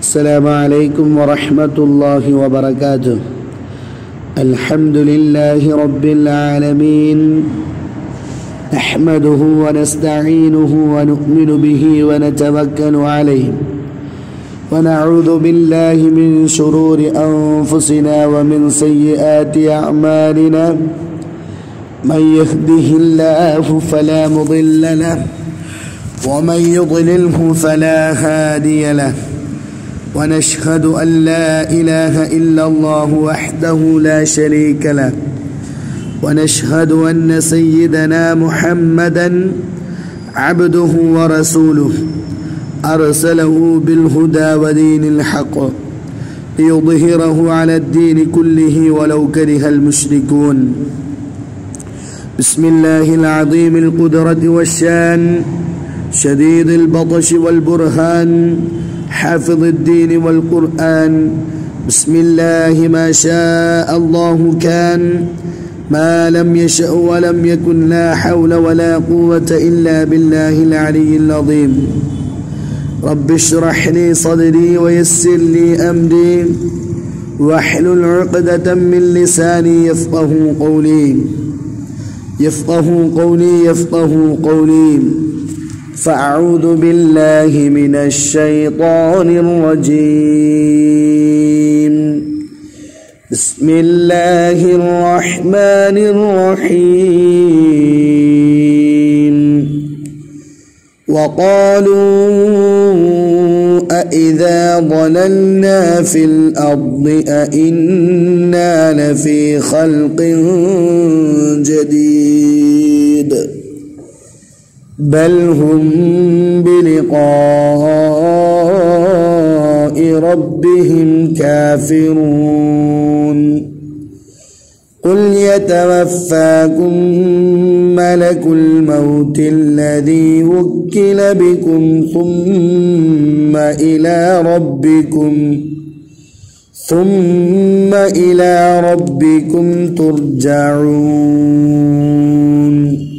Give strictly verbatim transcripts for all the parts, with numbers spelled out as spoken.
السلام عليكم ورحمة الله وبركاته. الحمد لله رب العالمين، نحمده ونستعينه ونؤمن به ونتوكل عليه، ونعوذ بالله من شرور أنفسنا ومن سيئات أعمالنا. من يهده الله فلا مضل له، ومن يضلله فلا هادي له، ونشهد أن لا إله إلا الله وحده لا شريك له، ونشهد أن سيدنا محمدا عبده ورسوله، أرسله بالهدى ودين الحق ليظهره على الدين كله ولو كره المشركون. بسم الله العظيم القدرة والشان، شديد البطش والبرهان، حافظ الدين والقرآن. بسم الله ما شاء الله كان، ما لم يشأ ولم يكن، لا حول ولا قوة إلا بالله العلي العظيم. رب اشرح لي صدري ويسر لي أمري، واحلل عقدة من لساني يفقه قولي يفقه قولي يفقه قولي فأعوذ بالله من الشيطان الرجيم. بسم الله الرحمن الرحيم. وقالوا أإذا ضللنا في الأرض أإنا لفي خلق جديد، بل هم بلقاء ربهم كافرون. قل يتوفاكم ملك الموت الذي وكل بكم ثم إلى ربكم ثم إلى ربكم ترجعون.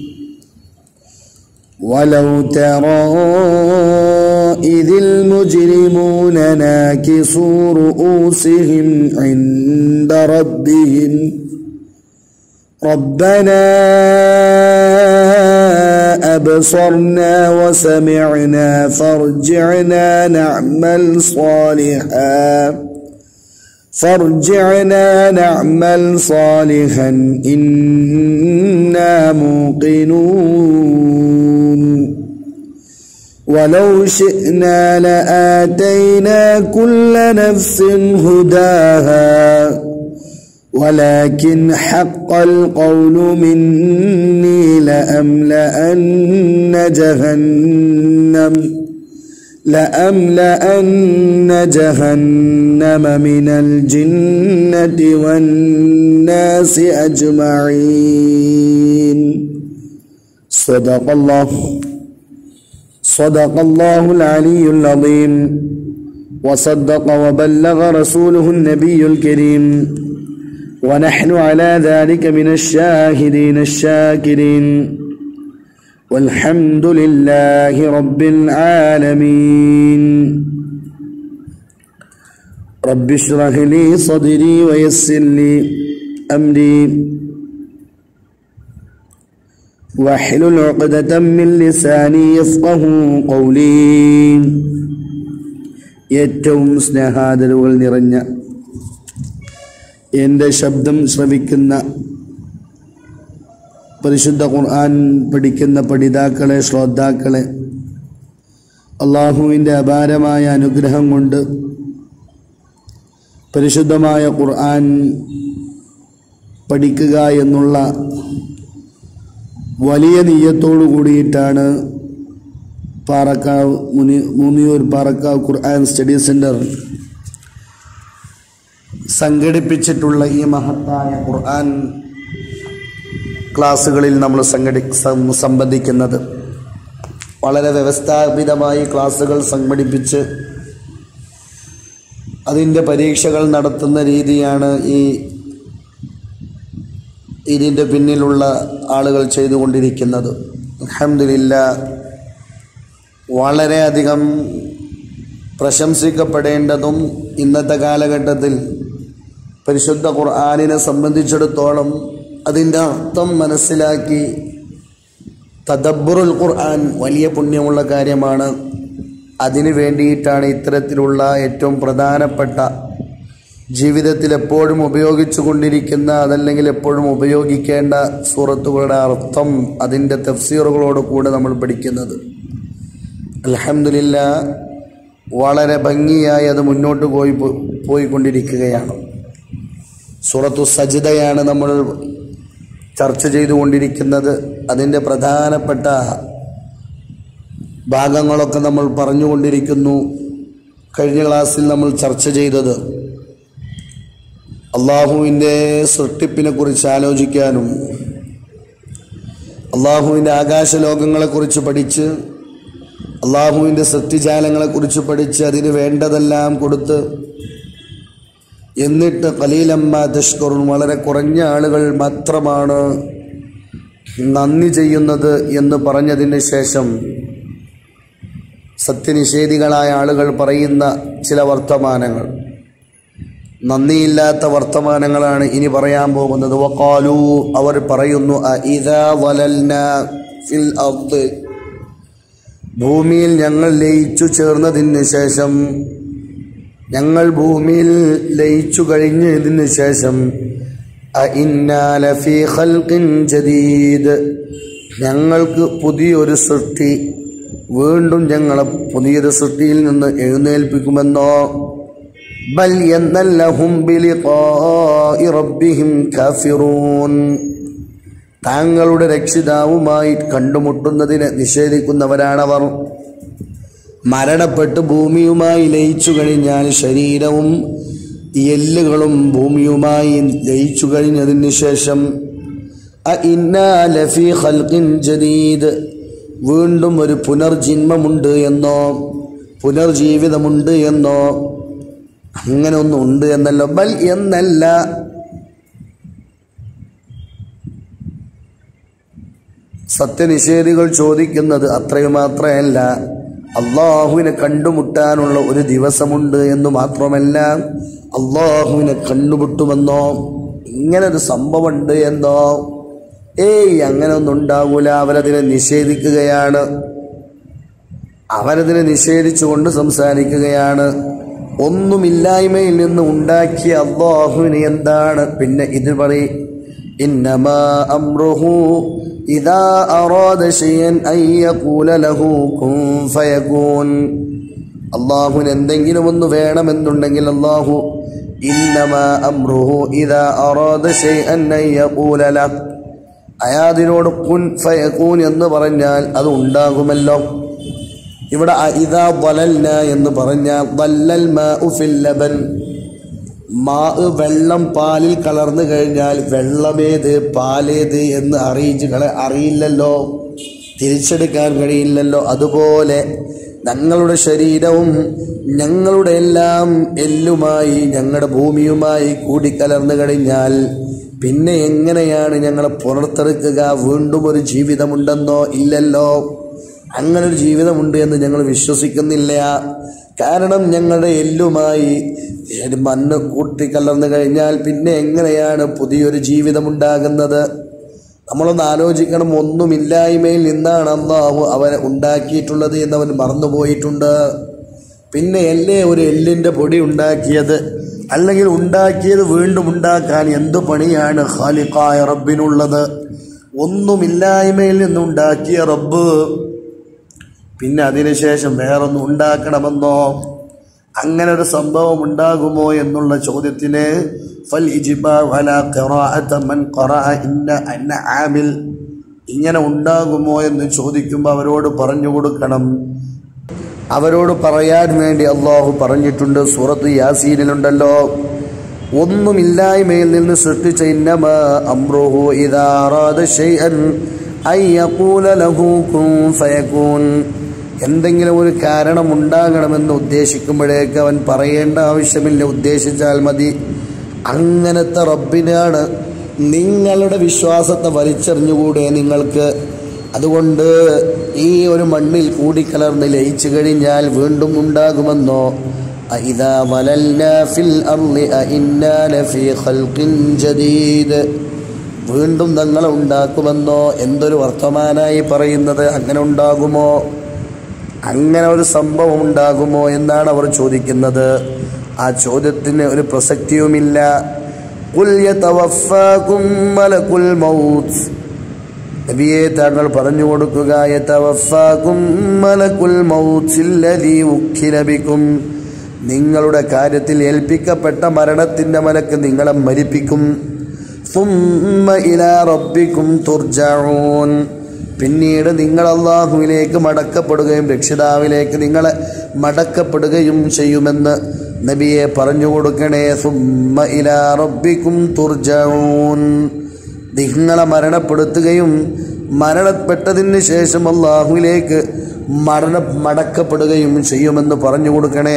ولو ترى إذ المجرمون ناكسوا رؤوسهم عند ربهم ربنا أبصرنا وسمعنا فارجعنا نعمل صالحا فارجعنا نعمل صالحا إنا موقنون. ولو شئنا لآتينا كل نفس هداها، ولكن حق القول مني لأملأن جهنم لأملأن جهنم من الجنة والناس أجمعين. صدق الله صدق الله العلي العظيم، وصدق وبلغ رسوله النبي الكريم، ونحن على ذلك من الشاهدين الشاكرين، والحمد لله رب العالمين. رب اشرح لي صدري ويسر لي أمري، واحلل عقدة من لساني يفقه قولي. ഏറ്റവും സ്നേഹാദരവുകൾ നിറഞ്ഞ എൻ്റെ ശബ്ദം ശ്രവിക്കുന്ന പരിശുദ്ധ ഖുർആൻ പഠിക്കുന്ന പഠിതാക്കളെ, ശ്രോതാക്കളെ, അള്ളാഹുവിൻ്റെ അപാരമായ അനുഗ്രഹം കൊണ്ട് പരിശുദ്ധമായ ഖുർആൻ പഠിക്കുക എന്നുള്ള വലിയ നിയ്യത്തോടു കൂടിയിട്ടാണ് പാറക്കാവ് മുനി മൂന്നിയൂർ പാറക്കാവ് ഖുർആൻ സ്റ്റഡി സെൻറ്റർ സംഘടിപ്പിച്ചിട്ടുള്ള ഈ മഹത്തായ ഖുർആൻ ക്ലാസ്സുകളിൽ നമ്മൾ സംഘടി സംബന്ധിക്കുന്നത്. വളരെ വ്യവസ്ഥാപിതമായി ക്ലാസ്സുകൾ സംഘടിപ്പിച്ച് അതിൻ്റെ പരീക്ഷകൾ നടത്തുന്ന രീതിയാണ് ഈ ഇതിൻ്റെ പിന്നിലുള്ള ആളുകൾ ചെയ്തുകൊണ്ടിരിക്കുന്നത്. അൽഹംദുലില്ലാഹ് വളരെയധികം പ്രശംസിക്കപ്പെടേണ്ടതും ഇന്നത്തെ കാലഘട്ടത്തിൽ പരിശുദ്ധ ഖുർആനിനെ സംബന്ധിച്ചിടത്തോളം അതിൻ്റെ അർത്ഥം മനസ്സിലാക്കി തദബ്ബുറുൽ ഖുർആൻ വലിയ പുണ്യമുള്ള കാര്യമാണ്. അതിനു വേണ്ടിയിട്ടാണ് ഇത്തരത്തിലുള്ള ഏറ്റവും പ്രധാനപ്പെട്ട ജീവിതത്തിൽ എപ്പോഴും ഉപയോഗിച്ചു കൊണ്ടിരിക്കുന്ന അതല്ലെങ്കിൽ എപ്പോഴും ഉപയോഗിക്കേണ്ട സൂറത്തുകളുടെ അർത്ഥം അതിൻ്റെ തഫ്സീറുകളോട് കൂടെ നമ്മൾ പഠിക്കുന്നത്. അൽഹംദുലില്ലാ, വളരെ ഭംഗിയായി അത് മുന്നോട്ട് പോയി പോയിക്കൊണ്ടിരിക്കുകയാണ്. സൂറത്തു സജ്ദയാണ് നമ്മൾ ചർച്ച ചെയ്തുകൊണ്ടിരിക്കുന്നത്. അതിൻ്റെ പ്രധാനപ്പെട്ട ഭാഗങ്ങളൊക്കെ നമ്മൾ പറഞ്ഞുകൊണ്ടിരിക്കുന്നു. കഴിഞ്ഞ ക്ലാസ്സിൽ നമ്മൾ ചർച്ച ചെയ്തത് അള്ളാഹുവിൻ്റെ സൃഷ്ടിപ്പിനെ കുറിച്ച് ആലോചിക്കാനും അള്ളാഹുവിൻ്റെ ആകാശലോകങ്ങളെക്കുറിച്ച് പഠിച്ച് അള്ളാഹുവിൻ്റെ സൃഷ്ടിജാലങ്ങളെക്കുറിച്ച് പഠിച്ച് അതിന് വേണ്ടതെല്ലാം കൊടുത്ത് എന്നിട്ട് ഖലീലമ്മാ തഷ്കുറുൻ, വളരെ കുറഞ്ഞ ആളുകൾ മാത്രമാണ് നന്ദി ചെയ്യുന്നത് എന്ന് പറഞ്ഞതിന് ശേഷം സത്യനിഷേധികളായ ആളുകൾ പറയുന്ന ചില വർത്തമാനങ്ങൾ, നന്ദിയില്ലാത്ത വർത്തമാനങ്ങളാണ് ഇനി പറയാൻ പോകുന്നത്. വഖാലൂ, അവർ പറയുന്നു, അഇദാ വലൽനാ ഫിൽ അർദ്, ഭൂമിയിൽ ഞങ്ങൾ ലയിച്ചു ചേർന്നതിന് ശേഷം, ഞങ്ങൾ ഭൂമിയിൽ ലയിച്ചു കഴിഞ്ഞതിന് ശേഷം, അഇന്നാ ലഫീ ഖൽഖിൻ ജദീദ്, ഞങ്ങൾക്ക് പുതിയൊരു സൃഷ്ടി, വീണ്ടും ഞങ്ങളെ പുതിയൊരു സൃഷ്ടിയിൽ നിന്ന് എഴുന്നേൽപ്പിക്കുമെന്നോ, ബൽ യന്നല്ലഹും ബിലിഖാഇ റബ്ബിഹിം കാഫിറൂൻ, താങ്കളുടെ രക്ഷിതാവുമായി കണ്ടുമുട്ടുന്നതിനെ നിഷേധിക്കുന്നവരാണവർ. മരണപ്പെട്ട് ഭൂമിയുമായി ലയിച്ചു കഴിഞ്ഞാൽ ശരീരവും എല്ലുകളും ഭൂമിയുമായി ലയിച്ചു കഴിഞ്ഞതിന് ശേഷം അഇന്നാ ലഫീ ഖൽഖിൻ ജദീദ്, വീണ്ടും ഒരു പുനർജന്മമുണ്ട് എന്നോ പുനർജീവിതമുണ്ട് എന്നോ അങ്ങനെ ഒന്നും ഉണ്ട് എന്നല്ലോ. ബൽ എന്നല്ല, സത്യനിഷേധികൾ ചോദിക്കുന്നത് അത്രയും മാത്രമല്ല, അള്ളാഹുവിനെ കണ്ടുമുട്ടാനുള്ള ഒരു ദിവസമുണ്ട് എന്ന് മാത്രമല്ല, അള്ളാഹുവിനെ കണ്ടുമുട്ടുമെന്നോ ഇങ്ങനൊരു സംഭവമുണ്ട് എന്നോ. ഏയ്, അങ്ങനെ ഒന്നും ഉണ്ടാകൂല. അവരതിനെ നിഷേധിക്കുകയാണ്. അവരതിനെ നിഷേധിച്ചുകൊണ്ട് സംസാരിക്കുകയാണ്. ഒന്നുമില്ലായ്മയിൽ നിന്ന് ഉണ്ടാക്കിയ അല്ലാഹുവിന് എന്താണ് പിന്നെ ഇത് പറയും? ഇന്നമാ അംറുഹു ഇദാ അറാദ ശൈഅൻ അൻ യഖൂല ലഹു കുൻ ഫയകൂൻ. അല്ലാഹുവിന് എന്തെങ്കിലും ഒന്ന് വേണമെന്നുണ്ടെങ്കിൽ അല്ലാഹു ഇന്നമാ അംറുഹു ഇദാ അറാദ ശൈഅൻ അൻ യഖൂല ലഹു, അയാതിനോട് കുൻ ഫയകൂൻ എന്ന് പറഞ്ഞാൽ അത് ഉണ്ടാകുമല്ലോ. ഇവിടെ ഇദാ ളലൽന എന്ന് പറഞ്ഞാൽ ളല്ലൽ മാഉ ഫിൽ ലബൻ, മാ വെള്ളം പാലിൽ കലർന്നു കഴിഞ്ഞാൽ വെള്ളമേത് പാലേത് എന്ന് അറിയിച്ച് കള അറിയില്ലല്ലോ, തിരിച്ചെടുക്കാൻ കഴിയില്ലല്ലോ. അതുപോലെ ഞങ്ങളുടെ ശരീരവും ഞങ്ങളുടെ എല്ലാം എല്ലുമായി ഞങ്ങളുടെ ഭൂമിയുമായി കൂടിക്കലർന്നു കഴിഞ്ഞാൽ പിന്നെ എങ്ങനെയാണ് ഞങ്ങളെ പുറത്തെടുക്കുക? വീണ്ടും ഒരു ജീവിതമുണ്ടെന്നോ? ഇല്ലല്ലോ. അങ്ങനെ ഒരു ജീവിതമുണ്ട് എന്ന് ഞങ്ങൾ വിശ്വസിക്കുന്നില്ല. കാരണം ഞങ്ങളുടെ എല്ലുമായി മണ്ണ് കൂട്ടിക്കലർന്നു കഴിഞ്ഞാൽ പിന്നെ എങ്ങനെയാണ് പുതിയൊരു ജീവിതമുണ്ടാകുന്നത്? നമ്മളൊന്ന് ആലോചിക്കണം. ഒന്നുമില്ലായ്മയിൽ നിന്നാണ് അല്ലാഹു അവനെ ഉണ്ടാക്കിയിട്ടുള്ളത് എന്നവൻ മറന്നുപോയിട്ടുണ്ട്. പിന്നെ അല്ലേ ഒരു എല്ലിൻ്റെ പൊടി ഉണ്ടാക്കിയത്? അല്ലെങ്കിൽ ഉണ്ടാക്കിയത് വീണ്ടും ഉണ്ടാക്കാൻ എന്തു പണിയാണ് ഖാലിഖായ റബ്ബിനുള്ളത്? ഒന്നുമില്ലായ്മയിൽ നിന്നുണ്ടാക്കിയ റബ്ബ് പിന്നെ അതിനുശേഷം വേറൊന്നും ഉണ്ടാക്കണമെന്നോ? അങ്ങനെ ഒരു സംഭവം ഉണ്ടാകുമോ എന്നുള്ള ചോദ്യത്തിന് ഫൽ ഇജ്ബാഉ അലാ ഖിറാഅത മൻ ഖറഅ ഇന്ന അന്ന ആമിൽ, ഇങ്ങനെ ഉണ്ടാകുമോ എന്ന് ചോദിക്കുമ്പോൾ അവരോട് പറഞ്ഞു കൊടുക്കണം. അവരോട് പറയാൻ വേണ്ടി അല്ലാഹു പറഞ്ഞിട്ടുണ്ട്. സൂറത്ത് യാസീനിലുണ്ടല്ലോ, ഒന്നുമില്ലായ്മയിൽ നിന്ന് സൃഷ്ടിച്ച ഇന്നമാ അംറുഹു ഇദാ അറാദ ശൈഅൻ അൻ യഖൂല ലഹു കുൻ ഫയകൂൻ. എന്തെങ്കിലും ഒരു കാരണം ഉണ്ടാകണമെന്ന് ഉദ്ദേശിക്കുമ്പോഴേക്ക് അവൻ പറയേണ്ട ആവശ്യമില്ല, ഉദ്ദേശിച്ചാൽ മതി. അങ്ങനത്തെ റബ്ബിനാണ് നിങ്ങളുടെ വിശ്വാസത്തെ വലിച്ചെറിഞ്ഞുകൂടെ നിങ്ങൾക്ക്? അതുകൊണ്ട് ഈ ഒരു മണ്ണിൽ കൂടിക്കലർന്ന് ലയിച്ചു കഴിഞ്ഞാൽ വീണ്ടും ഉണ്ടാകുമെന്നോ? അഇദാ വലൽനാ ഫിൽ അർളി അഇന്നാ ലഫീ ഖൽഖിൻ ജദീദ്, വീണ്ടും ഞങ്ങളെ ഉണ്ടാക്കുമെന്നോ? എന്തൊരു വർത്തമാനായി പറയുന്നത്? അങ്ങനെ ഉണ്ടാകുമോ? അങ്ങനെ ഒരു സംഭവം ഉണ്ടാകുമോ എന്നാണ് അവർ ചോദിക്കുന്നത്. ആ ചോദ്യത്തിന് ഒരു പ്രസക്തിയുമില്ല. ഖുൽ യതവഫാകും മലകുൽ മൗത്ത്, നബിയെ താങ്കൾ പറഞ്ഞു കൊടുക്കുക, യതവഫാകും മലകുൽ മൗത്തില്ലദീ ഉക്കില ബികും, നിങ്ങളുടെ കാര്യത്തിൽ ഏൽപ്പിക്കപ്പെട്ട മരണത്തിന്റെ മലക്ക് നിങ്ങളെ മരിപ്പിക്കും. സുമ്മ ഇലാ റബ്ബികും തുർജഊൻ, പിന്നീട് നിങ്ങൾ അല്ലാഹുവിലേക്ക് മടക്കപ്പെടുകയും രക്ഷിതാവിലേക്ക് നിങ്ങളെ മടക്കപ്പെടുകയും ചെയ്യുമെന്ന് നബിയെ പറഞ്ഞു കൊടുക്കണേ. സുമ്മ ഇലാ റബ്ബികും തുർജഊൻ, നിങ്ങളെ മരണപ്പെടുത്തുകയും മരണപ്പെട്ടതിന് ശേഷം അല്ലാഹുവിലേക്ക് മരണ മടക്കപ്പെടുകയും ചെയ്യുമെന്ന് പറഞ്ഞു കൊടുക്കണേ.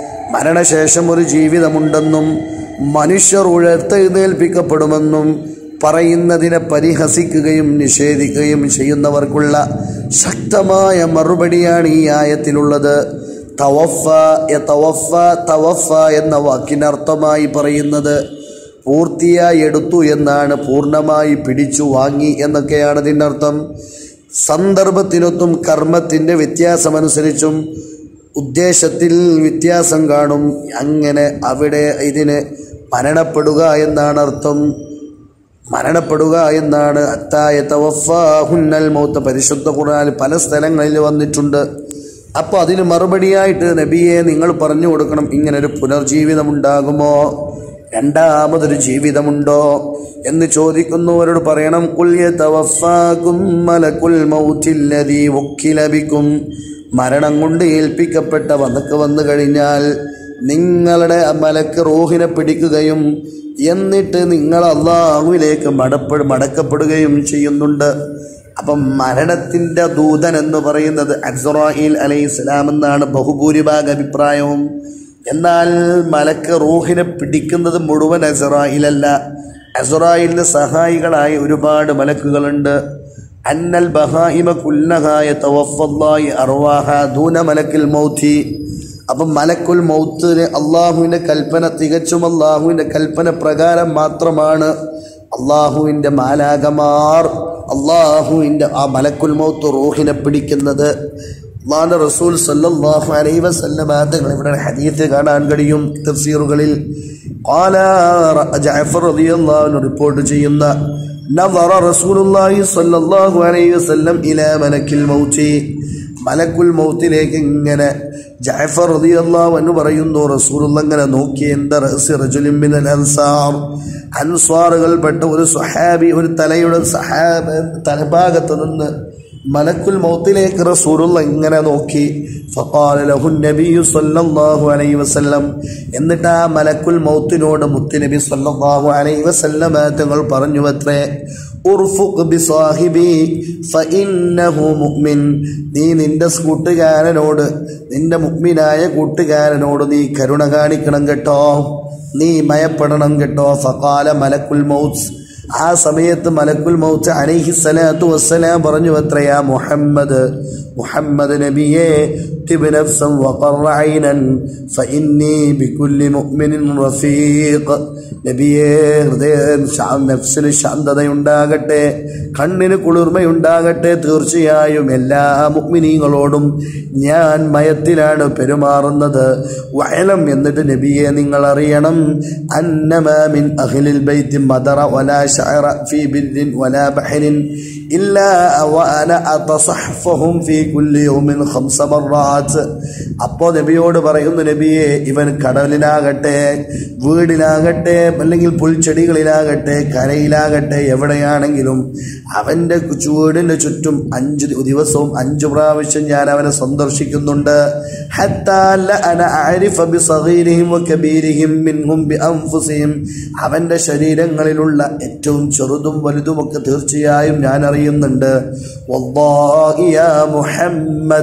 മരണശേഷം ഒരു ജീവിതമുണ്ടെന്നും മനുഷ്യർ ഉയർത്തെഴുന്നേൽപ്പിക്കപ്പെടുമെന്നും പറയുന്നതിനെ പരിഹസിക്കുകയും നിഷേധിക്കുകയും ചെയ്യുന്നവർക്കുള്ള ശക്തമായ മറുപടിയാണ് ഈ ആയത്തിലുള്ളത്. തവഫ യതവഫ തവഫ എന്ന വാക്കിനർത്ഥമായി പറയുന്നത് പൂർത്തിയായി എടുത്തു എന്നാണ്, പൂർണ്ണമായി പിടിച്ചു വാങ്ങി എന്നൊക്കെയാണ് ഇതിൻ്റെ അർത്ഥം. സന്ദർഭത്തിനൊത്തും കർമ്മത്തിൻ്റെ വ്യത്യാസമനുസരിച്ചും ഉദ്ദേശത്തിൽ വ്യത്യാസം കാണും. അങ്ങനെ അവിടെ ഇതിന് മരണപ്പെടുക എന്നാണ് അർത്ഥം, മരണപ്പെടുക എന്നാണ്. അത്തായ തവഫാഹുന്നൽ മൗത്ത് പരിശുദ്ധ ഖുർആനിൽ പല സ്ഥലങ്ങളിൽ വന്നിട്ടുണ്ട്. അപ്പോൾ അതിന് മറുപടിയായിട്ട് നബിയെ നിങ്ങൾ പറഞ്ഞു കൊടുക്കണം, ഇങ്ങനൊരു പുനർജീവിതമുണ്ടാകുമോ, രണ്ടാമതൊരു ജീവിതമുണ്ടോ എന്ന് ചോദിക്കുന്നവരോട് പറയണം, ഖുൽ യതവഫാകും മലകുൽ മൗത്തില്ലദീ ഉക്കില ബികും, മരണം കൊണ്ട് ഏൽപ്പിക്കപ്പെട്ട വന്നക്ക് വന്നു കഴിഞ്ഞാൽ നിങ്ങളുടെ മലക്ക് റൂഹിനെ പിടിക്കുകയും എന്നിട്ട് നിങ്ങൾ അല്ലാഹുവിലേക്ക് മടപ്പെ മടക്കപ്പെടുകയും ചെയ്യുന്നുണ്ട്. അപ്പം മരണത്തിൻ്റെ ദൂതൻ എന്ന് പറയുന്നത് അസ്റായീൽ അലൈഹിസ്സലാം എന്നാണ് ബഹുഭൂരിഭാഗ അഭിപ്രായവും. എന്നാൽ മലക്ക് റൂഹിനെ പിടിക്കുന്നത് മുഴുവൻ അസ്റായീലല്ല. അസ്റായീലിന് സഹായികളായി ഒരുപാട് മലക്കുകളുണ്ട്. അന്നൽ ബഹായിമ കുല്ലഹാ യതവഫല്ലാഹി അർവാഹ ദൂന മലക്കിൽ മൗത്തി. അപ്പം മലക്കുൽ മൗത്തിന് അള്ളാഹുവിൻ്റെ കൽപ്പന തികച്ചും അള്ളാഹുവിൻ്റെ കൽപ്പന പ്രകാരം മാത്രമാണ് അള്ളാഹുവിൻ്റെ മാലാകമാർ അള്ളാഹുവിൻ്റെ ആ മലക്കുൽ മൗത്ത് റൂഹിനെ പിടിക്കുന്നത്. അല്ലാഹുവിൻ്റെ റസൂൽ സല്ലല്ലാഹു അലൈഹി വസല്ലം തങ്ങൾ ഇവിടെ ഹദീസ് കാണാൻ കഴിയും തഫ്സീറുകളിൽ. ഖാല ജഅഫർ റളിയല്ലാഹു അൻഹു റിപ്പോർട്ട് ചെയ്യുന്ന നദറ റസൂലുള്ളാഹി സ്വല്ലല്ലാഹു അലൈഹി വസല്ലം ഇലാ മലക്കിൽ മൗത്തി, മലക്കുൽ മൗത്തിലേക്ക് ഇങ്ങനെ ജഅഫർ റളിയല്ലാഹു അൻഹു പറയുന്നു, റസൂലുള്ളാഹി ഇങ്ങനെ നോക്കി, എന്താ റഅസി റജുലിൻ മിനൽ അൻസാർ, അൻസ്വാറുകൾപ്പെട്ട ഒരു സ്വഹാബി, ഒരു തലയുടെ സഹാബ തലഭാഗത്ത് നിന്ന് മലക്കുൽ മൗത്തിലേക്ക് റസൂലുള്ളാഹി ഇങ്ങനെ നോക്കി. ഫഖാല ലഹു നബിയ്യു സ്വല്ലല്ലാഹു അലൈഹി വസല്ലം, എന്നിട്ട് ആ മലക്കുൽ മൗത്തിനോട് മുത്തുനബി സ്വല്ലല്ലാഹു അലൈഹി വസല്ലം തങ്ങൾ പറഞ്ഞു അത്രേ, ഉർഫുഖ് ബിസാഹിബി ഫഇന്നഹു മുഅ്മിൻ, നീ നിന്റെ കൂട്ടുകാരനോട്, നിന്റെ മുഅ്മിനായ കൂട്ടുകാരനോട് നീ കരുണ കാണിക്കണം കേട്ടോ, നീ മയപ്പെടണം കേട്ടോ. ഫഖാല മലക്കുൽ മൗത്ത്, ആ സമയത്ത് മലക്കുൽ മൗത്ത് അലൈഹി സ്വലാത്തു വസ്സലാം പറഞ്ഞു അത്രയാ മുഹമ്മദ്, മുഹമ്മദ് നബിയെ തിബ് നഫ്സൻ വഖറ ഐനൻ ഫഇന്നി ബികുല്ലി മുഅ്മിനിൻ റഫീഖ്, നബിയെ ഹൃദയ നഫ്സിന് ശാന്തതയുണ്ടാകട്ടെ, കണ്ണിന് കുളിർമയുണ്ടാകട്ടെ, തീർച്ചയായും എല്ലാ മുഅ്മിനീങ്ങളോടും ഞാൻ മയത്തിലാണ് പെരുമാറുന്നത്. വഅലം, എന്നിട്ട് നബിയെ നിങ്ങൾ അറിയണം, അന്നമാ മിൻ അഹ്ലിൽ ബൈത്തി മദറ വലാ ശഅറ ഫീ ബിർരിൻ വലാ ബഹരിൻ ഇല്ലാ വഅന അതസഹഫഹും ഫീ കുല്ലി യൗമിൻ ഖംസ മർറാത്ത്. അപ്പോൾ നബിയോട് പറയുന്നു, നബിയെ ഇവൻ കടലിലാകട്ടെ, വീടിലാകട്ടെ, അല്ലെങ്കിൽ പുൽച്ചെടികളിലാകട്ടെ, കരയിലാകട്ടെ, എവിടെയാണെങ്കിലും അവൻ്റെ വീടിൻ്റെ ചുറ്റും അഞ്ച് ദിവസവും അഞ്ചു പ്രാവശ്യം ഞാൻ അവനെ സന്ദർശിക്കുന്നുണ്ട്. ഹത്താ ലഅന അഅരിഫ ബിസഗീരിഹിം വകബീരിഹിം മിൻഹും ബിഅൻഫുസിഹിം, അവൻ്റെ ശരീരങ്ങളിലുള്ള ഏറ്റവും ചെറുതും വലുതുമൊക്കെ തീർച്ചയായും ഞാൻ അറിയുന്നുണ്ട്. വല്ലാഹി യാ മുഹമ്മദ്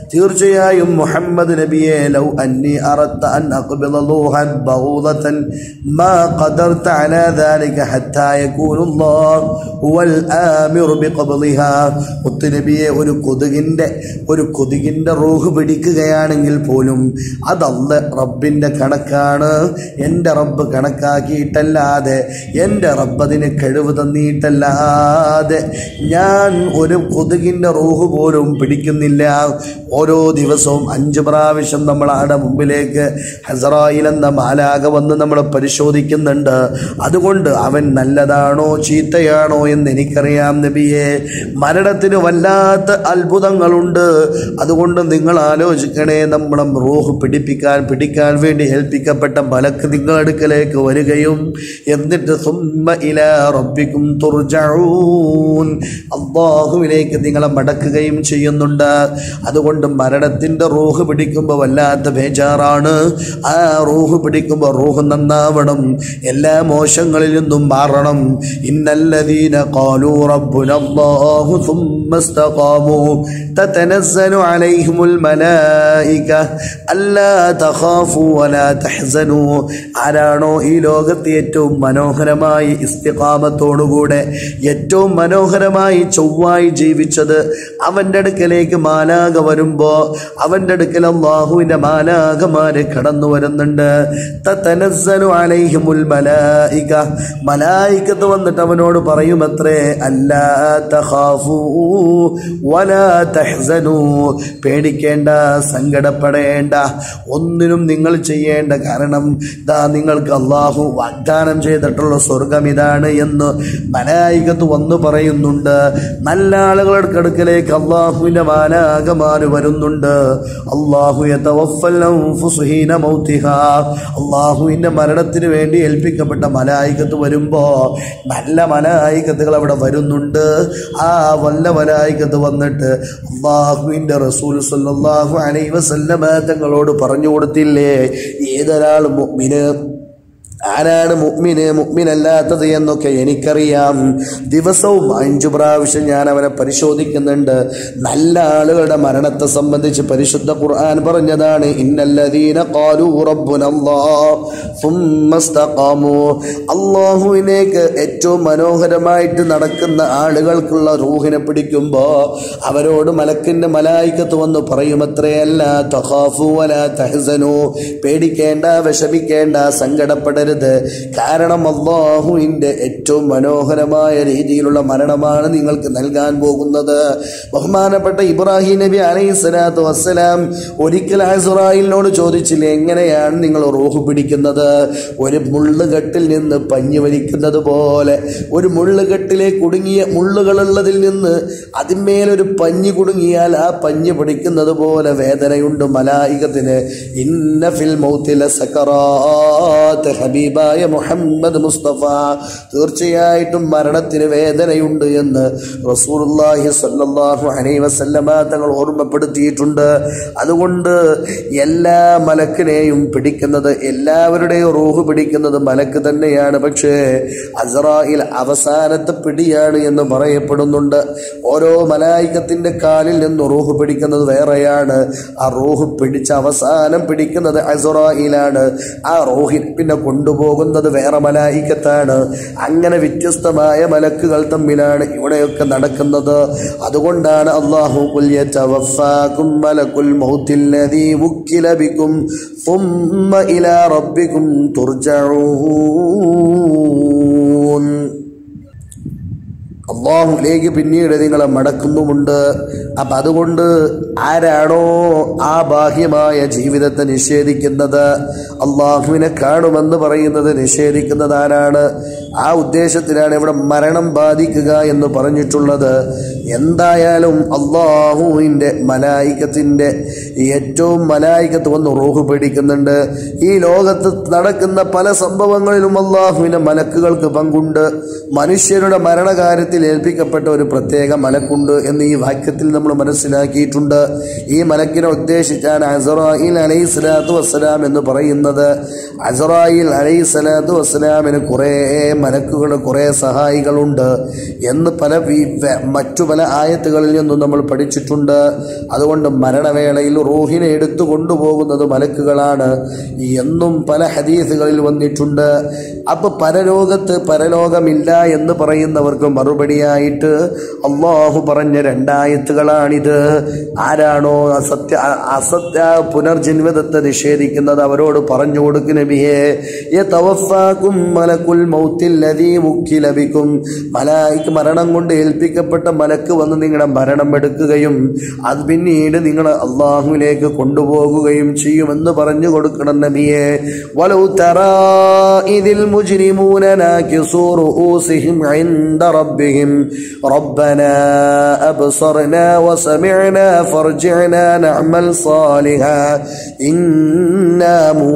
തീർച്ചയായും മുഹമ്മദ് നബിയെ ലൗ അന്നി അറദ്ത അൻ അഖ്ബിള റൂഹൻ ബഊദതൻ മാ ഖദർത അലാ ദാലിക ഹത്താ യകൂനുല്ലാഹു ഹുവൽ ആമിറു ബിഖബ്ളിഹാ. മുത്ത് നബിയെ ഒരു കൊതുകിന്റെ ഒരു കൊതുകിന്റെ റൂഹ് പിടിക്കുകയാണെങ്കിൽ പോലും അതല്ല റബ്ബിന്റെ കണക്കാണ്. എൻ്റെ റബ്ബ് കണക്കാക്കിയിട്ടല്ലാതെ, എൻ്റെ റബ്ബ് അതിന് കഴിവ് തന്നിട്ടല്ലാതെ ഞാൻ ഒരു കൊതുകിന്റെ റൂഹ് പോലും പിടിക്കുന്നില്ല. ഓരോ ദിവസവും അഞ്ച് പ്രാവശ്യം നമ്മളാടെ മുമ്പിലേക്ക് ഹസ്റായിൽ എന്ന മാലാക വന്ന് നമ്മളെ പരിശോധിക്കുന്നുണ്ട്. അതുകൊണ്ട് അവൻ നല്ലതാണോ ചീത്തയാണോ എന്ന് എനിക്കറിയാം നബിയെ. മരണത്തിന് വല്ലാത്ത അത്ഭുതങ്ങളുണ്ട്. അതുകൊണ്ട് നിങ്ങൾ ആലോചിക്കണേ, നമ്മുടെ റൂഹ് പിടിപ്പിക്കാൻ പിടിക്കാൻ വേണ്ടി ഏൽപ്പിക്കപ്പെട്ട മലക്ക് നിങ്ങളടുക്കലേക്ക് വരികയും എന്നിട്ട് സുമ്മ ഇലാ റബ്ബിക്കും തുർജഊൻ, അല്ലാഹുവിലേക്ക് നിങ്ങളെ മടക്കുകയും ചെയ്യുന്നുണ്ട്. അതുകൊണ്ട് മരണത്തിന്റെ റൂഹ് പിടിക്കുമ്പോൾ വല്ലാത്ത ബേജാറാണ്. ആ റൂഹ് പിടിക്കുമ്പോൾ റൂഹ് നന്നാവണം, എല്ലാ മോശങ്ങളിൽ നിന്നും മാറണം. ഇന്നല്ലദീന ഖാലൂ റബ്ബുനല്ലാഹു സുമ്മ ഇസ്തഖാമൂ തതനസ്സലു അലൈഹിമുൽ മലായിക അല്ലാ തഖാഫൂ വലാ തഹ്സനൂ. ആരാണോ ഈ ലോകത്ത് ഏറ്റവും മനോഹരമായി ഇസ്തിഖാമത്തോടുകൂടെ ഏറ്റവും മനോഹരമായി ചൊവ്വായി ജീവിച്ചത്, അവൻ്റെ അടുക്കലേക്ക് മാലാക വരുമ്പോ അവൻ്റെ അടുക്കൽ അല്ലാഹുവിന്റെ മാലാകമാര് കടന്നു വരുന്നുണ്ട്. തതനസ്സലു അലൈഹിമുൽ മലായിക, മലായികത്ത് വന്നിട്ട് അവനോട് പറയുമത്രേ അല്ലാ തഖാഫൂ വലാ തഹ്സനൂ, പേടിക്കേണ്ട, സങ്കടപ്പെടേണ്ട, ഒന്നിനും നിങ്ങൾ ചെയ്യേണ്ട. കാരണം ദാ നിങ്ങൾക്ക് അല്ലാഹു വാഗ്ദാനം ചെയ്തിട്ടുള്ള സ്വർഗം ഇതാണ് എന്ന് മലായികത്ത് വന്നു പറയുന്നുണ്ട്. നല്ല ആളുകളുടെ അടുക്കലേക്ക് അല്ലാഹുവിന്റെ മാലാകമാര് വരുന്നുണ്ട്. അല്ലാഹു യതവഫൽ അൻഫുസ ഹീന മൗതിഹാ, അല്ലാഹുവിന്റെ മരണത്തിന് വേണ്ടി ഏൽപ്പിക്കപ്പെട്ട മലായികത്ത് വരുമ്പോ നല്ല മലായികത്തുകൾ അവിടെ വരുന്നുണ്ട്. ആ വല്ല മലായികത്ത് വന്നിട്ട് അല്ലാഹുവിന്റെ റസൂൽ സല്ലല്ലാഹു അലൈഹി വസല്ലമ തങ്ങളോട് പറഞ്ഞു കൊടുത്തില്ലേ, ഏതൊരാൾ മുഅ്മിന്, ആരാണ് മുഅ്മിന് മുഅ്മിനല്ലാത്തത് എന്നൊക്കെ എനിക്കറിയാം. ദിവസവും അഞ്ചു പ്രാവശ്യം ഞാൻ അവനെ പരിശോധിക്കുന്നുണ്ട്. നല്ല ആളുകളുടെ മരണത്തെ സംബന്ധിച്ച് പരിശുദ്ധ ഖുർആൻ പറഞ്ഞതാണ്, ഇന്നല്ലദീന ഖാലൂ റബ്ബുനല്ലാഹ് സുമ്മ ഇസ്തഖാമൂ. അല്ലാഹുവിലേക്ക് ഏറ്റവും മനോഹരമായിട്ട് നടക്കുന്ന ആളുകൾക്കുള്ള റൂഹിനെ പിടിക്കുമ്പോ അവരോട് മലക്കിന്റെ മലായികത്ത് വന്ന് പറയുമത്രേ അല്ലാ തഖാഫൂ വലാ തഹ്സനൂ, പേടിക്കേണ്ട, വിഷമിക്കേണ്ട, സങ്കടപ്പെടരുത്. കാരണം അല്ലാഹുവിന്റെ ഏറ്റവും മനോഹരമായ രീതിയിലുള്ള മരണമാണ് നിങ്ങൾക്ക് നൽകാൻ പോകുന്നത്. ബഹുമാനപ്പെട്ട ഇബ്രാഹിം നബി അലൈഹി സ്വലാത്തു വസ്സലാം ഒരിക്കൽ അസ്റായിലിനോട് ചോദിച്ചില്ലേ, എങ്ങനെയാണ് നിങ്ങൾ റൂഹ് പിടിക്കുന്നത്? ഒരു മുള്ളുകെട്ടിൽ നിന്ന് പഞ്ഞി വലിക്കുന്നത് പോലെ, ഒരു മുള്ളുകെട്ടിലെ കുടുങ്ങിയ മുള്ളുകളുള്ളതിൽ നിന്ന് അതിന്മേലൊരു പഞ്ഞി കുടുങ്ങിയാൽ ആ പഞ്ഞി പിടിക്കുന്നത് പോലെ വേദനയുണ്ട് മലായികത്തിന്. ഇന്ന ഫിൽ മൗതി ലസകറാത്ത്, ഹബീബായ മുഹമ്മദ് മുസ്തഫ, തീർച്ചയായിട്ടും മരണത്തിന് വേദനയുണ്ട് എന്ന് റസൂലുള്ളാഹി സ്വല്ലല്ലാഹു അലൈഹി വസല്ലമ തങ്ങൾ ഓർമ്മപ്പെടുത്തിയിട്ടുണ്ട്. അതുകൊണ്ട് എല്ലാ മലക്കിനെയും പിടിക്കുന്നത്, എല്ലാവരുടെയും റൂഹ് പിടിക്കുന്നത് മലക്ക് തന്നെയാണ്. പക്ഷേ അസ്റായിൽ അവസാനത്തെ പിടിയാണ് എന്ന് പറയപ്പെടുന്നുണ്ട്. ഓരോ മലായികത്തിന്റെ കാലിൽ നിന്ന് റൂഹ് പിടിക്കുന്നത് വേറെയാണ്. ആ റൂഹ് പിടിച്ച് അവസാനം പിടിക്കുന്നത് അസ്റായിലാണ്. ആ റൂഹിൽ പിന്നെ കൊണ്ടുപോകുന്നത് വേറെ മലായികത്താണ്. അങ്ങനെ വ്യത്യസ്തമായ മലക്കുകൾ തമ്മിലാണ് ഇവിടെയൊക്കെ നടക്കുന്നത്. അതുകൊണ്ടാണ് അല്ലാഹു ഖുൽ യതവഫാകും മലകുൽ മൗതില്ലദീ വുക്കില ബികും സുമ്മ ഇലാ റബ്ബികും തുർജഊൻ. അല്ലാഹുവിലേക്ക് പിന്നീട് നിങ്ങളെ മടക്കുന്നുമുണ്ട്. അപ്പം അതുകൊണ്ട് ആരാണോ ആ ബാഹ്യമായ ജീവിതത്തെ നിഷേധിക്കുന്നത്, അള്ളാഹുവിനെ കാണുമെന്ന് പറയുന്നത് നിഷേധിക്കുന്നത് ആരാണ്? ആ ഉദ്ദേശത്തിലാണ് ഇവിടെ മരണം ബാധിക്കുക എന്ന് പറഞ്ഞിട്ടുള്ളത്. എന്തായാലും അള്ളാഹുവിൻ്റെ മലായികത്തിൻ്റെ ഏറ്റവും മലായികത്ത് വന്ന് റൂഹ് പിടിക്കുന്നുണ്ട്. ഈ ലോകത്ത് നടക്കുന്ന പല സംഭവങ്ങളിലും അള്ളാഹുവിൻ്റെ മലക്കുകൾക്ക് പങ്കുണ്ട്. മനുഷ്യരുടെ മരണകാര്യത്തിൽ ഏൽപ്പിക്കപ്പെട്ട ഒരു പ്രത്യേക മലക്കുണ്ട് എന്ന് ഈ വാക്യത്തിൽ നമ്മൾ മനസ്സിലാക്കിയിട്ടുണ്ട്. ഈ മലക്കിനെ ഉദ്ദേശിച്ചാണ് അസ്റായീൽ അലൈഹി സ്വലാത്തു വസ്സലാം എന്ന് പറയുന്നത്. അസ്റായീൽ അലൈഹി സ്വലാത്തു വസ്സലാമിന് കുറേ മലക്കുകൾ, കുറേ സഹായികളുണ്ട് എന്ന് പല മറ്റു പല ആയത്തുകളിൽ നിന്നും നമ്മൾ പഠിച്ചിട്ടുണ്ട്. അതുകൊണ്ട് മരണവേളയിൽ റൂഹിനെ എടുത്തു കൊണ്ടുപോകുന്നത് മലക്കുകളാണ് എന്നും പല ഹദീസുകളിൽ വന്നിട്ടുണ്ട്. അപ്പൊ പരലോകത്ത് പരലോകമില്ല എന്ന് പറയുന്നവർക്ക് മറുപടിയായിട്ട് അല്ലാഹു പറഞ്ഞ രണ്ടായത്തുകളാണിത്. ആരാണോ അസത്യ അസത്യ പുനർജന്മത്തെ നിഷേധിക്കുന്നത് അവരോട് പറഞ്ഞു കൊടുക്കും നബിയേ, യതവഫാകും മലക്കുൽ മൗത്തിൽ ലദീ മുക്കില ബികും, മലായിക മരണം കൊണ്ട് ഏൽപ്പിക്കപ്പെട്ട മലക്ക് വന്ന് നിങ്ങളുടെ മരണം എടുക്കുകയും അത് പിന്നീട് നിങ്ങൾ അല്ലാഹുവിലേക്ക് കൊണ്ടുപോകുകയും ചെയ്യുമെന്ന് പറഞ്ഞു കൊടുക്കണം നബിയേ. വലൗ തറാ ഇദിൽ മുജ്രിമൂന നാകിസൂ റൂസിഹിം ഇൻദ റബ്ബിഹിം റബ്ബനാ അബ്സർനാ വസമിഅനാ ഫർജിഅനാ നഅമൽ സാലിഹാ ഇന്നാ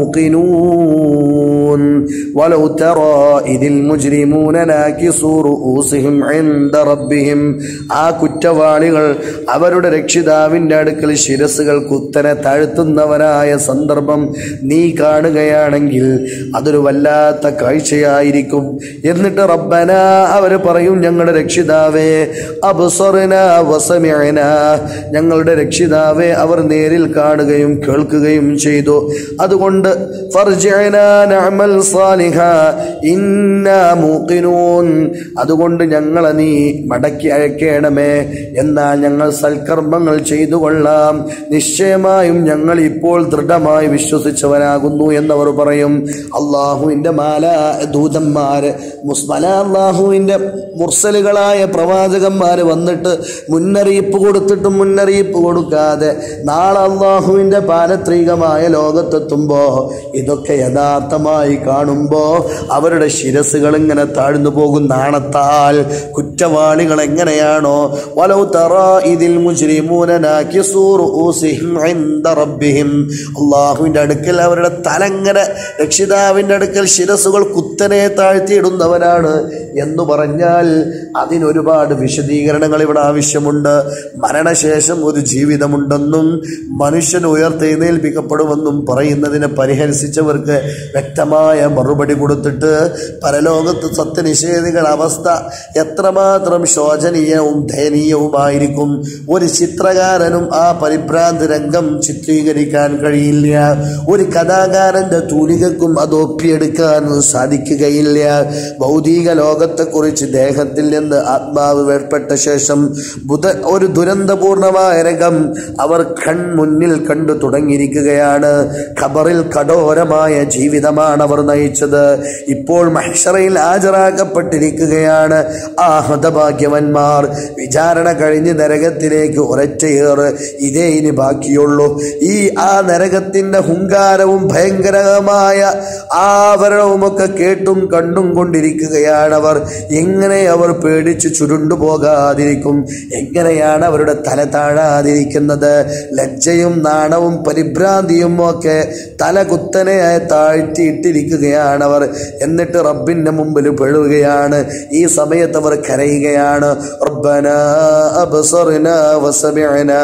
മൂഖിനൂൻ. വലൗ തറാ ഇദിൽ മുജ്രിമൂന നാകിസൂ റൂസിഹിം ഇൻദ റബ്ബിഹിം, ആ കുറ്റവാളികൾ അവരുടെ രക്ഷിതാവിന്റെ അടുക്കൽ ശിരസുകൾ കുത്തനെ താഴ്ത്തുന്നവരായ സന്ദർഭം നീ കാണുകയാണെങ്കിൽ അതൊരു വല്ലാത്ത കാഴ്ചയായിരിക്കും. എന്നിട്ട് റബ്ബന അവർ പറയും, ഞങ്ങളുടെ രക്ഷിതാവേ, അബ്സർനാ വസമിഅനാ, ഞങ്ങളുടെ രക്ഷിതാവേ അവർ നേരിൽ കാണുകയും കേൾക്കുകയും ചെയ്തു. അതുകൊണ്ട് ഫർജിഅനാ നഅമൽ സാലിഹാ ഇന്നാ മൂഖിനൂൻ, അതുകൊണ്ട് ഞങ്ങളെ നീ മടക്കി അയക്കേണമേ, എന്നാൽ ഞങ്ങൾ സൽക്കർമ്മങ്ങൾ ചെയ്തു കൊള്ളാം, നിശ്ചയമായും ഞങ്ങൾ ഇപ്പോൾ ദൃഢമായി വിശ്വസിച്ചവനാകുന്നു എന്നവർ പറയും. അള്ളാഹുവിന്റെ മാല ദൂതന്മാര് മുസ്മല അള്ളാഹുവിന്റെ മുർസലുകളായ പ്രവാചകന്മാര് വന്നിട്ട് മുന്നറിയിപ്പ് കൊടുത്തിട്ടും മുന്നറിയിപ്പ് കൊടുക്കാതെ നാളെ അള്ളാഹുവിന്റെ പാരത്രികമായ ലോകത്തെത്തുമ്പോ ഇതൊക്കെ യഥാർത്ഥമായി കാണുമ്പോ അവരുടെ ശിരസുകൾ ഇങ്ങനെ താഴ്ന്നു പോകും നാണത്താൽ. കുറ്റവാളികൾ എങ്ങനെയാണോ വലൗ തറാ ഇദിൽ മുജ്രിമൂന നാകിസൂ റൂസിഹിം ഇൻദ റബ്ബിഹിം, അള്ളാഹുവിന്റെ അടുക്കൽ അവരുടെ തലങ്ങനെ രക്ഷിതാവിന്റെ അടുക്കൽ ശിരസുകൾ കുത്തനെ താഴ്ത്തിയിടുന്നവനാണ് എന്ന് പറഞ്ഞാൽ അതിനൊരുപാട് വിശദീകരണങ്ങൾ ഇവിടെ ആവശ്യമുണ്ട്. മരണശേഷം ഒരു ജീവിതമുണ്ടെന്നും മനുഷ്യൻ ഉയർത്തെഴുന്നേൽപ്പിക്കപ്പെടുമെന്നും പറയുന്നതിനെ പരിഹസിച്ചവർക്ക് വ്യക്തമായ മറുപടി കൊടുത്തിട്ട് പരലോകത്ത് സത്യനിഷേധികളുടെ അവസ്ഥ എത്രമാത്രം ശോചനീയവും ദയനീയവുമായിരിക്കും. ഒരു ചിത്രകാരനും ആ പരിഭ്രാന്ത രംഗം ചിത്രീകരിക്കാൻ കഴിയില്ല. ഒരു കഥാകാരന്റെ തൂലികക്കും അത് ഒപ്പിയെടുക്കാൻ സാധിക്കുകയില്ല. ഭൗതിക ലോകത്തെക്കുറിച്ച് ദേഹത്തിൽ നിന്ന് ആത്മാവ് വേർപെട്ട ശേഷം ബുധ ഒരു ദുരന്തപൂർണമായ രംഗം അവർ കൺമുന്നിൽ കണ്ടു തുടങ്ങിയിരിക്കുകയാണ്. ഖബറിൽ കഠോരമായ ജീവിതമാണ് അവർ നയിച്ചത്. ഇപ്പോൾ മഹ്ശറയിൽ ഹാജരാക്കപ്പെട്ടിരിക്കുകയാണ് ആ ഹതഭാഗ്യവന്മാർ. വിചാരണ കഴിഞ്ഞ് നരകത്തിലേക്ക് ഒരൊറ്റയേറ് ഇതേ ഇനി ബാക്കിയുള്ളൂ. ഈ ആ നരകത്തിന്റെ ഹുങ്കാരവും ഭയങ്കരമായ ആവരണവുമൊക്കെ കേട്ടും കണ്ടും കൊണ്ടിരിക്കുകയാണ് അവർ. എങ്ങനെ അവർ പേടിച്ച് ചുരുണ്ടു പോകാതിരിക്കും? എങ്ങനെയാണ് അവരുടെ തല താഴാതിരിക്കുന്നത്? ലജ്ജയും നാണവും പരിഭ്രാന്തിയും ഒക്കെ തല കുത്തനെ താഴ്ത്തിയിട്ടിരിക്കുകയാണ് അവർ. എന്നിട്ട് റബ്ബിന്റെ മുമ്പിൽ പെടുകയാണ്. ഈ സമയത്ത് അവർ കരയുകയാണ്. റബ്ബനാ അബ്സർനാ വസമിഅനാ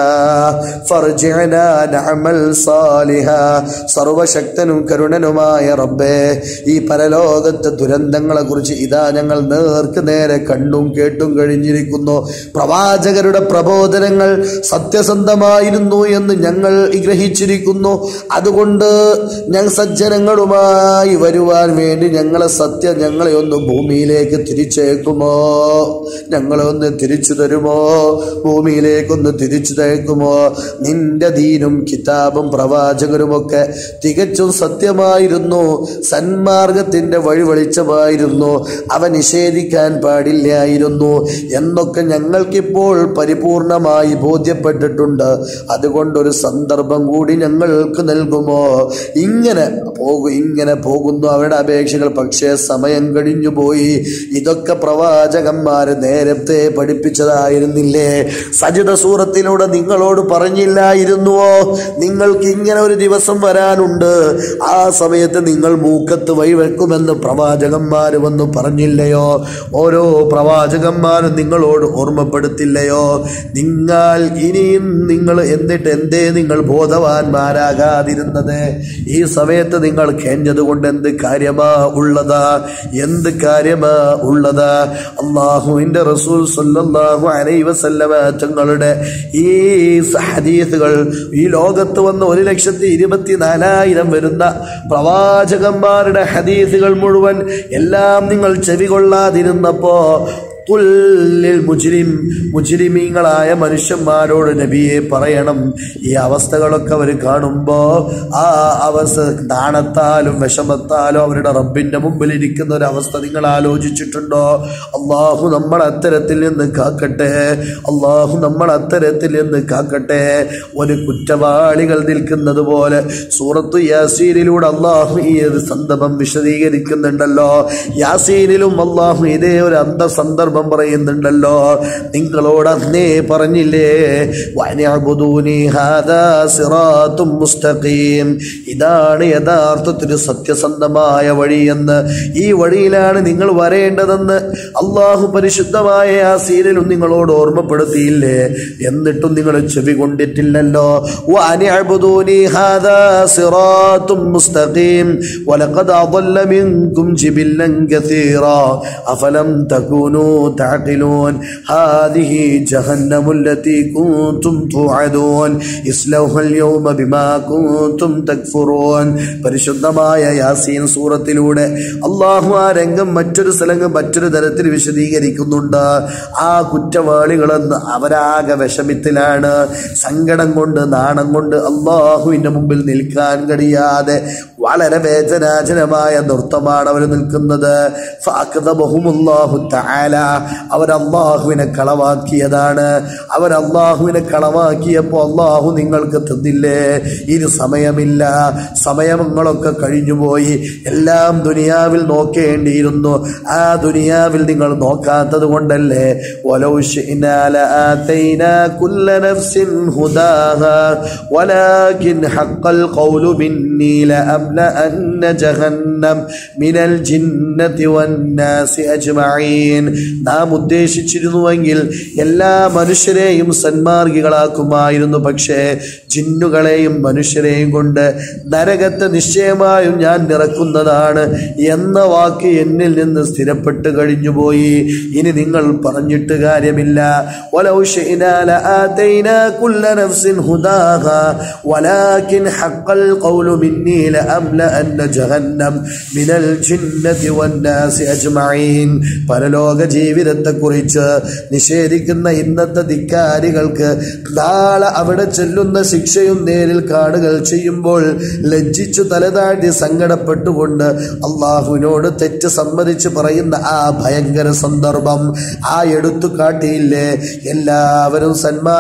ഫർജിഅനാ നഅമൽ സാലിഹാ. സർവശക്തനും കരുണനുമായ റബ്ബേ, ഈ പരലോകത്തെ ദുരന്തങ്ങളെ കുറിച്ച് ഇതാ ഞങ്ങൾ നേർക്ക് നേരെ കണ്ടും കേട്ടും കഴിഞ്ഞിരിക്കുന്നു. പ്രവാചകരുടെ പ്രബോധനങ്ങൾ സത്യസന്ധമായിരുന്നു എന്ന് ഞങ്ങൾ ഗ്രഹിച്ചിരിക്കുന്നു. അതുകൊണ്ട് ഞങ്ങൾ സജ്ജനങ്ങളുമായി വരുവാൻ വേണ്ടി ഞങ്ങളെ സത്യം ഞങ്ങളെ ഒന്ന് ഭൂമിയിലേക്ക് തിരിച്ചേക്കുമോ? ഞങ്ങളെ ഒന്ന് തിരിച്ചു തരുമോ? ഭൂമിയിലേക്കൊന്ന് തിരിച്ചു തേക്കുമോ? നിന്റെ ദീനും കിതാബും പ്രവാചകരുമൊക്കെ തികച്ചും സത്യമായിരുന്നു, സന്മാർഗത്തിന്റെ വഴി വെളിച്ചമായിരുന്നു, അവ നിഷേധിക്കാൻ പാടില്ലായിരുന്നു എന്നൊക്കെ ഞങ്ങൾക്കിപ്പോൾ പരിപൂർണമായി ബോധ്യപ്പെട്ടിട്ടുണ്ട്. അതുകൊണ്ടൊരു സന്ദർഭം കൂടി ഞങ്ങൾക്ക് നൽകുമോ? ഇങ്ങനെ പോകും ഇങ്ങനെ പോകുന്നു അവരുടെ അപേക്ഷകൾ. പക്ഷേ സമയം കഴിഞ്ഞു പോയി. ഇതൊക്കെ പ്രവാചകന്മാര് നേരത്തെ പഠിപ്പിച്ചതായിരുന്നില്ലേ? സജിദ സൂറത്തിലൂടെ നിങ്ങളോട് പറഞ്ഞില്ലായിരുന്നുവോ നിങ്ങൾക്ക് ഇങ്ങനെ ഒരു ദിവസം വരാനുണ്ട്, ആ സമയത്ത് നിങ്ങൾ മൂക്കത്ത് വഴിവെക്കുമെന്ന് പ്രവാചകന്മാര് വന്നു പറഞ്ഞില്ലയോ? ഓരോ പ്രവാ പ്രവാചകന്മാരും നിങ്ങളോട് ഓർമ്മപ്പെടുത്തില്ലയോ? നിങ്ങൾ ഇനിയും നിങ്ങൾ എന്നിട്ട് എന്തേ നിങ്ങൾ ബോധവാന്മാരാകാതിരുന്നത്? ഈ സമയത്ത് നിങ്ങൾ കേഞ്ഞത് കൊണ്ട് എന്ത് കാര്യമാ ഉള്ളതാ? എന്ത് കാര്യമാ ഉള്ളതാ? അല്ലാഹുവിന്റെ റസൂൽ സല്ലല്ലാഹു അലൈഹി വസല്ലമ തങ്ങളുടെ ഈ ഹദീസുകൾ, ഈ ലോകത്ത് വന്ന ഒരു ലക്ഷത്തി ഇരുപത്തി നാലായിരം വരുന്ന പ്രവാചകന്മാരുടെ ഹദീസുകൾ മുഴുവൻ എല്ലാം നിങ്ങൾ ചെവികൊള്ളാതിരുന്നപ്പോ മുജ്രിം മുജ്രിമീങ്ങളായ മനുഷ്യന്മാരോട് നബിയെ പറയണം, ഈ അവസ്ഥകളൊക്കെ അവർ കാണുമ്പോ ആ അവസ്ഥ നാണത്താലും വിഷമത്താലും അവരുടെ റബ്ബിന്റെ മുമ്പിൽ ഇരിക്കുന്ന ഒരു അവസ്ഥ നിങ്ങൾ ആലോചിച്ചിട്ടുണ്ടോ? അള്ളാഹു നമ്മൾ അത്തരത്തിൽ നിന്ന് കാക്കട്ടെ. അള്ളാഹു നമ്മൾ അത്തരത്തിൽ നിന്ന് കാക്കട്ടെ. ഒരു കുറ്റവാളികൾ നിൽക്കുന്നത് പോലെ സൂറത്തു യാസീനിലൂടെ അള്ളാഹു ഈ ഒരു സന്ദർഭം വിശദീകരിക്കുന്നുണ്ടല്ലോ. യാസീനിലും അള്ളാഹു ഇതേ ഒരു അന്തസന്ദർഭം പറയുന്നുണ്ടല്ലോ. നിങ്ങളോട് അന്നേ പറഞ്ഞില്ലേ, വഅനിഅ്ബുദൂനി ഹാദാ സിറാത്തും മുസ്തഖീം, ഇതാണ് യഥാർത്ഥത്തിൽ സത്യസന്ധമായ വഴിയെന്ന്, ഈ വഴിയിലാണ് നിങ്ങൾ വരേണ്ടതെന്ന് അള്ളാഹു പരിശുദ്ധമായ യാസീനിലും നിങ്ങളോട് ഓർമ്മപ്പെടുത്തിയില്ലേ? എന്നിട്ടും നിങ്ങൾ ചെവി കൊണ്ടിട്ടില്ലല്ലോ. വഅനിഅ്ബുദൂനി ഹാദാ സിറാത്തും മുസ്തഖീം വലഖദ് അദല്ല മിൻകും ജിബില്ലൻ കസീറാ അഫലം തകൂനൂ تعقلون هذه جهنم التي كنتم توعدون اصلوها اليوم بما كنتم تكفرون. പരിശുദ്ധമായ യാസീൻ സൂറത്തിലൂടെ അള്ളാഹു ആ രംഗം മറ്റൊരു സ്ഥലം മറ്റൊരു തരത്തിൽ വിശദീകരിക്കുന്നുണ്ട്. ആ കുറ്റവാളികളെന്ന് അവരാകെ വിഷമത്തിലാണ്, സങ്കടം കൊണ്ട് നാണം കൊണ്ട് അള്ളാഹുവിന്റെ മുമ്പിൽ നിൽക്കാൻ കഴിയാതെ വളരെ വേദനാജനമായ നൃത്തമാണ് അവർ നിൽക്കുന്നത്. ഫഅഖദബഹുമുല്ലാഹു തആല, അവർ അള്ളാഹുവിനെ കളവാക്കിയതാണ്. അവർ അള്ളാഹുവിനെ കളവാക്കിയപ്പോൾ അള്ളാഹു നിങ്ങൾക്ക് തന്നില്ലേ? ഇനി സമയമില്ല, സമയങ്ങളൊക്കെ കഴിഞ്ഞുപോയി. എല്ലാം ദുനിയാവിൽ നോക്കേണ്ടിയിരുന്നു. ആ ദുനിയാവിൽ നിങ്ങൾ നോക്കാത്തത് കൊണ്ടല്ലേ. വലൗ ശിഅ്നാ ലആതൈനാ കുല്ല നഫ്സിൻ ഹുദാഹാ വലാകിൻ ഹഖൽ ഖൗലു മിന്നീ ലഅംലഅന്ന ജഹന്നം മിനൽ ജിന്നതി വന്നാസി അജ്മഈൻ. നാം ഉദ്ദേശിച്ചിരുന്നുവെങ്കിൽ എല്ലാ മനുഷ്യരെയും സന്മാർഗികളാക്കുമായിരുന്നു. പക്ഷേ ജിന്നുകളെയും മനുഷ്യരെയും കൊണ്ട് നരകത്തെ നിശ്ചയമായും ഞാൻ നിറക്കുന്നതാണ് എന്ന വാക്ക് എന്നിൽ നിന്ന് സ്ഥിരപ്പെട്ട് കഴിഞ്ഞുപോയി. ഇനി നിങ്ങൾ പറഞ്ഞിട്ട് കാര്യമില്ല. വലൗ ശിഅ്നാ ലആതൈനാ കുല്ല നഫ്സിൻ ഹുദാഹാ വലാകിൻ ഹഖൽ ഖൗലു മിന്നീ ലഅംലഅന്ന ജഹന്നം മിനൽ ജിന്നതി വന്നാസി അജ്മഈൻ. പരലോക ജീവിതത്തെ കുറിച്ച് നിഷേധിക്കുന്ന ഇന്നത്തെ ധിക്കാരികൾക്ക് നാളെ അവിടെ ചെല്ലുന്ന ശിക്ഷയും നേരിൽ കാണുക ചെയ്യുമ്പോൾ ലജ്ജിച്ചു തലതാഴ്ത്തി സങ്കടപ്പെട്ടുകൊണ്ട് അള്ളാഹുവിനോട് തെറ്റ് സമ്മതിച്ച് പറയുന്ന ആ ഭയങ്കര സന്ദർഭം ആ എടുത്തു കാട്ടിയില്ലേ? എല്ലാവരും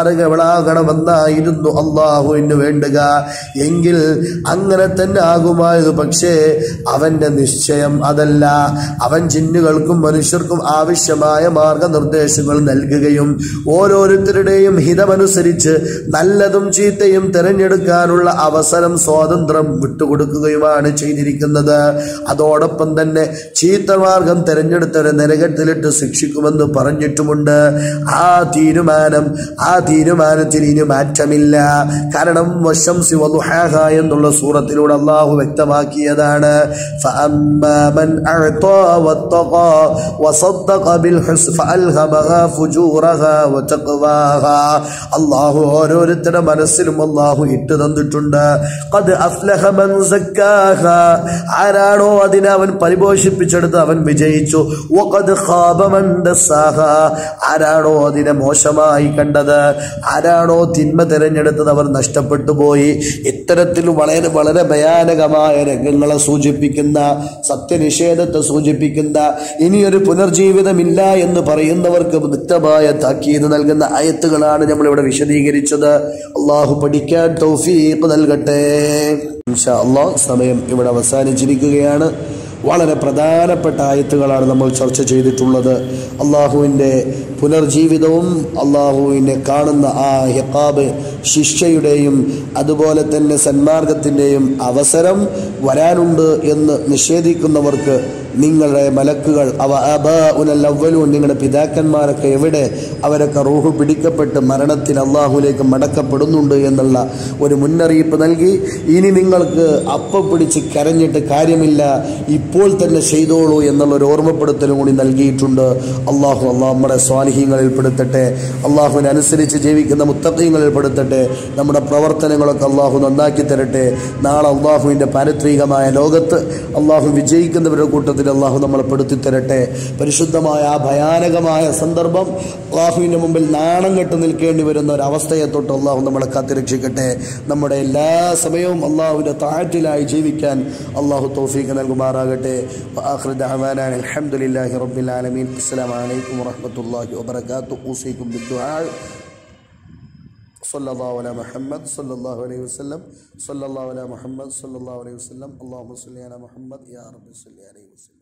സന്മാർഗങ്ങളാകണമെന്നായിരുന്നു അള്ളാഹുവിന് വേണ്ടുക എങ്കിൽ അങ്ങനെ തന്നെ ആകുമായിരുന്നു. പക്ഷേ അവന്റെ നിശ്ചയം അതല്ല. അവൻ ജിന്നുകൾക്കും മനുഷ്യർക്കും ആവശ്യമായ മാർഗനിർദ്ദേശങ്ങൾ നൽകുകയും ഓരോരുത്തരുടെയും ഹിതമനുസരിച്ച് നല്ലതും ചീത്തയും തിരഞ്ഞെടുക്കാനുള്ള അവസരം സ്വാതന്ത്ര്യം വിട്ടുകൊടുക്കുകയുമാണ് ചെയ്തിരിക്കുന്നത്. അതോടൊപ്പം തന്നെ ചീത്തമാർഗം തിരഞ്ഞെടുത്തവരെ നരകത്തിലിട്ട് ശിക്ഷിക്കുമെന്ന് പറഞ്ഞിട്ടുമുണ്ട്. ആ തീരുമാനം ആ തീരുമാനത്തിന് ഇനി മാറ്റമില്ല. കാരണം വശംസി വദുഹാഹ എന്നുള്ള സൂറത്തിലൂടെ അള്ളാഹു വ്യക്തമാക്കിയതാണ്. ഫഅമ്മാ മൻ അഅ്താ വത്തഖാ വസദ്ദഖ ബിൽ ഹുസ്ന ഫഅൽഹമഹാ ഫുജൂറഹാ വതഖ്വാഹാ. അള്ളാഹു ഓരോരുത്തരുടെ മനസ്സിലും അള്ളാഹു ഇട്ട് തന്നിട്ടുണ്ട്. ഖദ് അഫ്ലഹ മൻ സക്കാഹാ, ആരാണോ അതിനെ അവൻ പരിപോഷിപ്പിച്ചെടുത്ത് അവൻ വിജയിച്ചു. വഖദ് ഖാബ മൻ ദസ്സാഹാ, ആരാണോ അതിനെ മോശമായി കണ്ടത്, ആരാണോ തിന്മ തിരഞ്ഞെടുത്തത് അവർ നഷ്ടപ്പെട്ടു പോയി. ഇത്തരത്തിൽ വളരെ വളരെ ഭയാനകമായ രംഗങ്ങളെ സൂചിപ്പിക്കുന്ന, സത്യനിഷേധത്തെ സൂചിപ്പിക്കുന്ന, ഇനിയൊരു പുനർജീവിതമില്ല എന്ന് പറയുന്നവർക്ക് വ്യക്തമായ താക്കീത് നൽകുന്ന ആയത്തുകളാണ് നമ്മളിവിടെ വിശദീകരിച്ചത്. അള്ളാഹു പഠിക്കാൻ തൗഫീഖ് നൽകട്ടെ. ഇൻഷാ അല്ലാഹ് സമയം ഇവിടെ അവസാനിച്ചിരിക്കുകയാണ്. വളരെ പ്രധാനപ്പെട്ട ആയത്തുകളാണ് നമ്മൾ ചർച്ച ചെയ്തിട്ടുള്ളത്. അള്ളാഹുവിൻ്റെ പുനർജീവിതവും അള്ളാഹുവിനെ കാണുന്ന ആ ഹിഖാബ് ശിക്ഷയുടെയും അതുപോലെ തന്നെ സന്മാർഗത്തിൻ്റെയും അവസരം വരാനുണ്ട് എന്ന് നിഷേധിക്കുന്നവർക്ക് നിങ്ങളുടെ മലക്കുകൾ അവ ആബാഉനൽ അവ്വലൂൻ നിങ്ങളുടെ പിതാക്കന്മാരൊക്കെ എവിടെ, അവരൊക്കെ റൂഹ് പിടിക്കപ്പെട്ട് മരണത്തിന് അള്ളാഹുലേക്ക് മടക്കപ്പെടുന്നുണ്ട് എന്നുള്ള ഒരു മുന്നറിയിപ്പ് നൽകി. ഇനി നിങ്ങൾക്ക് അപ്പം പിടിച്ച് കരഞ്ഞിട്ട് കാര്യമില്ല, ഇപ്പോൾ തന്നെ ചെയ്തോളൂ എന്നുള്ളൊരു ഓർമ്മപ്പെടുത്തലും കൂടി നൽകിയിട്ടുണ്ട്. അള്ളാഹു അള്ളാഹ് നമ്മുടെ സ്വാലിഹീങ്ങളിൽ പെടുത്തട്ടെ, അള്ളാഹുവിനെ അനുസരിച്ച് ജീവിക്കുന്ന മുത്തഖീങ്ങളിൽ പെടുത്തട്ടെ. നമ്മുടെ പ്രവർത്തനങ്ങളൊക്കെ അള്ളാഹു നന്നാക്കി തരട്ടെ. നാളെ അള്ളാഹുവിൻ്റെ പാരത്രികമായ ലോകത്ത് അള്ളാഹു വിജയിക്കുന്നവരുടെ കൂട്ടത്തിൽ അള്ളാഹു നമ്മളെ പെടുത്തി തരട്ടെ. പരിശുദ്ധമായ ആ ഭയാനകമായ സന്ദർഭം അള്ളാഹുവിൻ്റെ മുമ്പിൽ നാണം കെട്ട് നിൽക്കേണ്ടി വരുന്ന ഒരവസ്ഥയെ തൊട്ട് അള്ളാഹു നമ്മളെ കാത്തിരക്ഷിക്കട്ടെ. നമ്മുടെ എല്ലാ സമയവും അള്ളാഹുവിൻ്റെ താഴത്തിലായി ജീവിക്കാൻ അള്ളാഹു തൗഫീഖ് നൽകുമാറാകട്ടെ. വആഖിറു ദഅവാനാ അൽഹംദുലില്ലാഹി റബ്ബിൽ ആലമീൻ. അസ്സലാമു അലൈക്കും വറഹ്മത്തുള്ളാഹി വബറകാതുഹു. ഊസീകും ബിദ്ദുആ. സല്ലല്ലാഹു അലാ മുഹമ്മദ് സല്ലല്ലാഹു അലൈഹി വസല്ലം. സല്ലല്ലാഹു അലാ മുഹമ്മദ് സല്ലല്ലാഹു അലൈഹി വസല്ലം. അല്ലാഹുമ്മ സ്വല്ലി അലാ മുഹമ്മദ് യാ റബ്ബി സ്വല്ലി അലൈഹി വസല്ലം.